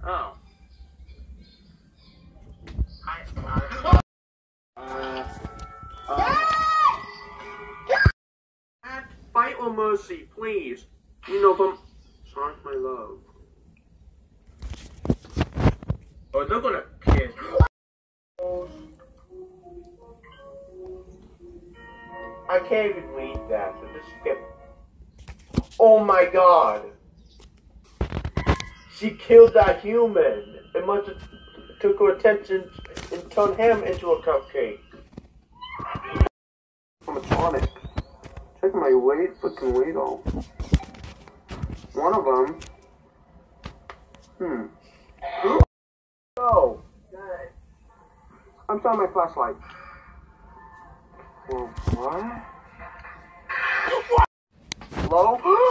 Oh. Fight or mercy, please. You know, from sorry, my love. Oh, they're gonna kiss. I can't even read that, so just skip. Oh my god! She killed that human! It must have took her attention and turned him into a cupcake. I'm a tonic. Check my weight, freaking weight off. One of them. Oh! I'm trying my flashlight. Well, what? Hello?